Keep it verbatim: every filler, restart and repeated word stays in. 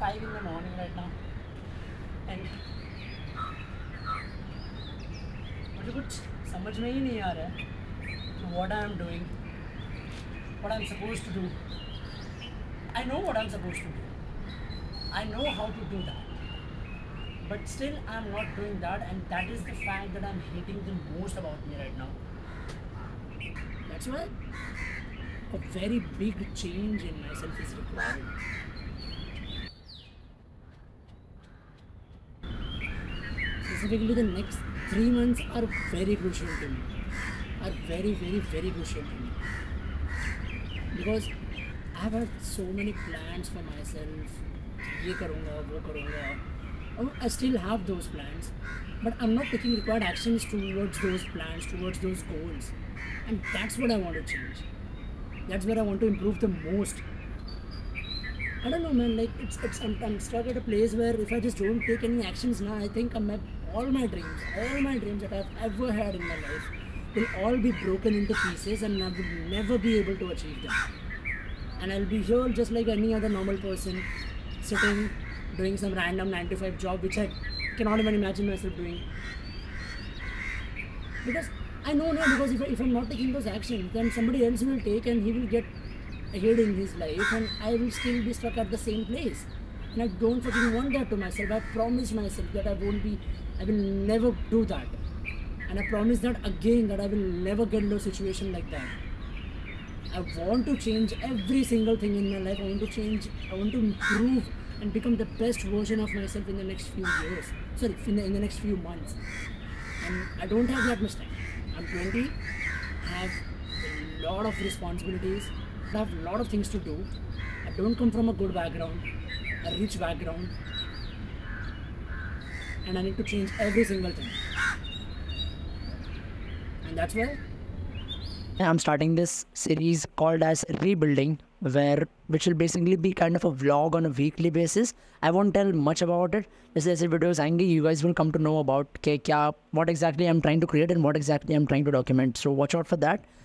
five in the morning right now, and मुझे कुछ समझ में ही नहीं आ रहा है कि what I am doing, what I'm supposed to do. I know what I'm supposed to do. I know how to do that. But still I'm not doing that, and that is the fact that I'm hating the most about me right now. That's why a very big change in myself is required. Specifically, the next three months are very crucial to me. Are very, very, very crucial to me. Because I've had so many plans for myself. ये करूँगा, वो करूँगा. Oh, I still have those plans, but I'm not taking required actions towards those plans, towards those goals. And that's what I want to change. That's where I want to improve the most. I don't know, man, like, it's, it's I'm, I'm stuck at a place where if I just don't take any actions now, I think I'm, all my dreams, all my dreams that I've ever had in my life will all be broken into pieces, and I will never be able to achieve them. And I'll be here just like any other normal person, sitting, doing some random nine to five job which I cannot even imagine myself doing. Because I know now, because if, I, if I'm not taking those actions, then somebody else will take and he will get ahead in his life, and I will still be stuck at the same place. And I don't fucking want that to myself. I promise myself that I won't be, I will never do that. And I promise that again, that I will never get into a situation like that. I want to change every single thing in my life. I want to change, I want to improve and become the best version of myself in the next few years. Sorry, in the, in the next few months. And I don't have that much time. I'm twenty, I have a lot of responsibilities, I have a lot of things to do. I don't come from a good background, a rich background, and I need to change every single thing. And that's why I'm starting this series called as Rebuilding, where which will basically be kind of a vlog on a weekly basis. I won't tell much about it. जैसे ऐसे videos आएंगे, you guys will come to know about के क्या, what exactly I'm trying to create and what exactly I'm trying to document. So watch out for that.